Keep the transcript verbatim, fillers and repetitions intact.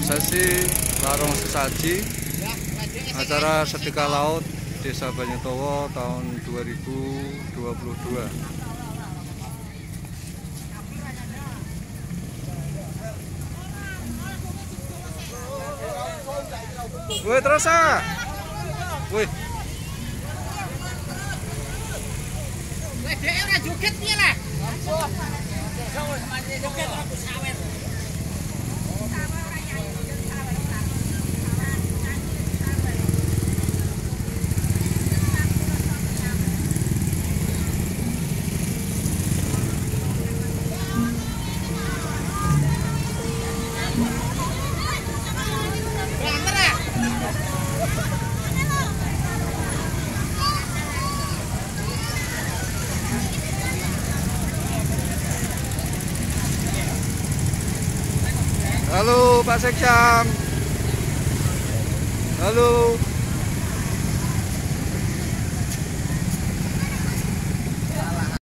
prosesi larung sesaji acara sedekah laut Desa Banyutowo tahun dua ribu dua puluh dua. Woi terus ah. Woi. Weh dhek ora joget piye lah? Joget aku sawer. Halo Pak Sekjam. Halo.